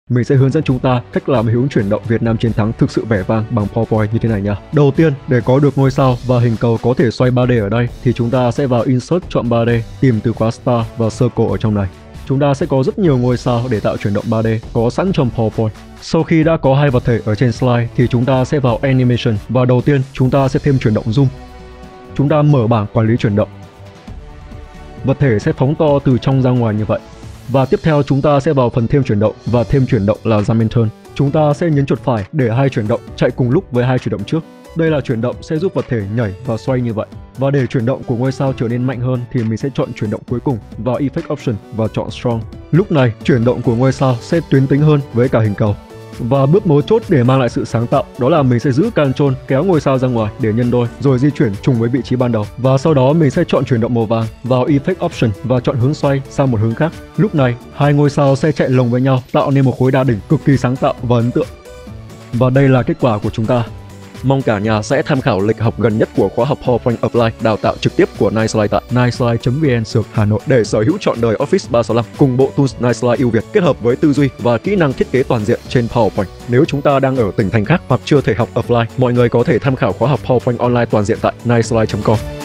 mình sẽ hướng dẫn chúng ta cách làm hiệu ứng chuyển động Việt Nam chiến thắng thực sự vẻ vang bằng PowerPoint như thế này nha. Đầu tiên, để có được ngôi sao và hình cầu có thể xoay 3D ở đây thì chúng ta sẽ vào Insert chọn 3D, tìm từ khóa Star và Circle ở trong này. Chúng ta sẽ có rất nhiều ngôi sao để tạo chuyển động 3D có sẵn trong PowerPoint. Sau khi đã có hai vật thể ở trên slide thì chúng ta sẽ vào Animation và đầu tiên chúng ta sẽ thêm chuyển động Zoom. Chúng ta mở bảng quản lý chuyển động. Vật thể sẽ phóng to từ trong ra ngoài như vậy. Và tiếp theo chúng ta sẽ vào phần thêm chuyển động và thêm chuyển động là Jump and Turn. Chúng ta sẽ nhấn chuột phải để hai chuyển động chạy cùng lúc với hai chuyển động trước. Đây là chuyển động sẽ giúp vật thể nhảy và xoay như vậy. Và để chuyển động của ngôi sao trở nên mạnh hơn thì mình sẽ chọn chuyển động cuối cùng vào Effect Option và chọn Strong. Lúc này chuyển động của ngôi sao sẽ tuyến tính hơn với cả hình cầu. Và bước mấu chốt để mang lại sự sáng tạo đó là mình sẽ giữ Ctrl kéo ngôi sao ra ngoài để nhân đôi rồi di chuyển trùng với vị trí ban đầu. Và sau đó mình sẽ chọn chuyển động màu vàng vào Effect Option và chọn hướng xoay sang một hướng khác. Lúc này hai ngôi sao sẽ chạy lồng với nhau tạo nên một khối đa đỉnh cực kỳ sáng tạo và ấn tượng. Và đây là kết quả của chúng ta. Mong cả nhà sẽ tham khảo lịch học gần nhất của khóa học PowerPoint Apply đào tạo trực tiếp của Niceslide tại niceslide.vn Hà Nội để sở hữu trọn đời Office 365 cùng bộ tools Niceslide ưu việt kết hợp với tư duy và kỹ năng thiết kế toàn diện trên PowerPoint. Nếu chúng ta đang ở tỉnh thành khác hoặc chưa thể học Apply, mọi người có thể tham khảo khóa học PowerPoint online toàn diện tại niceslide.com.